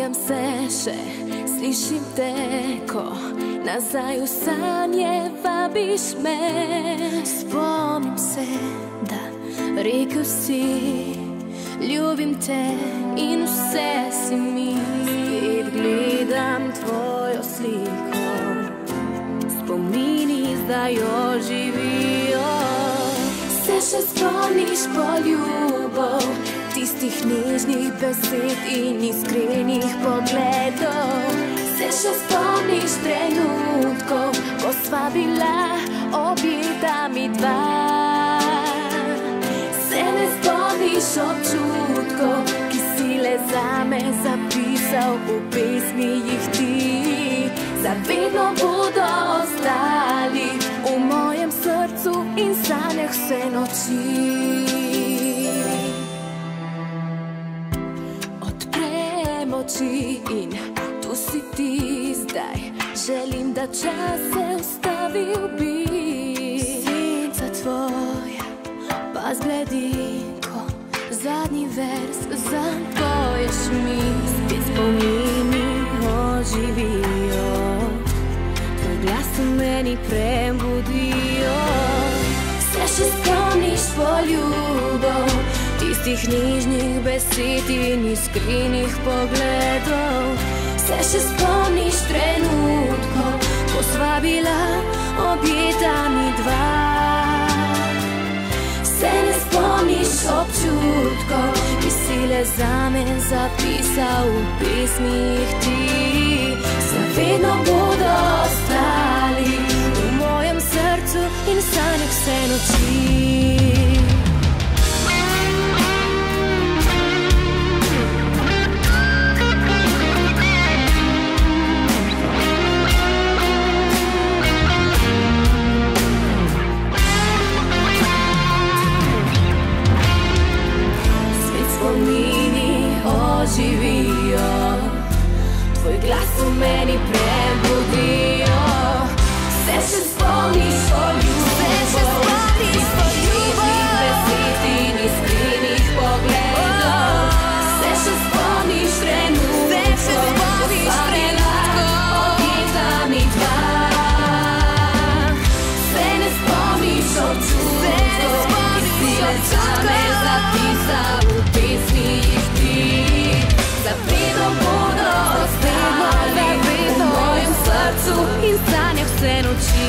Spomnjam se še, slišim te, ko nazaj v sanje vabiš me. Spomnim se, da rekel si, ljubim te in vse si mi. Spet gledam tvojo sliko, spomini zdaj oživijo. Se še spomniš poljubov, tistih nežnih besed in iskrenih pogledov? Se še spomniš trenutkov, ko sva bila objeta mi dva? Se ne spomniš občutkov, ki si le zame zapisal v pesmih ti? Zavedno bodo ostali v mojem srcu in sanjah vse noči. Odprem oči in tu si ti zdaj, želim, da čas se ustavil bi. Senca tvoja pa zbledi, ko zadnji vers zapoješ mi. Spet spomini oživijo, tvoj glas v meni prebudijo. Se še spomniš poljubov, tistih nežnih besed in iskrenih pogledov? Se še spomniš trenutkov, ko sva bila objeta mi dva? Se ne spomniš občutkov, ki si le zame zapisal v pesmih ti? Zavedno bodo ostali v mojem srcu in sanjah vse noči. Živijo, tvoj glas v meni prebudijo. Se še spomniš poljubov, tistih besed in iskrenih pogledov? Se še spomniš trenutkov, ko sva bila objeta mi dva? Se ne spomniš občutkov, ki si le zame zapisal v pesmih ti? Zavedno bodo ostali v mojem srcu in sanjah vse noči.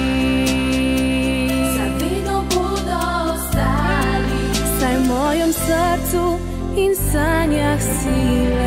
Zavedno bodo ostali, saj v mojem srcu in sanjah si le.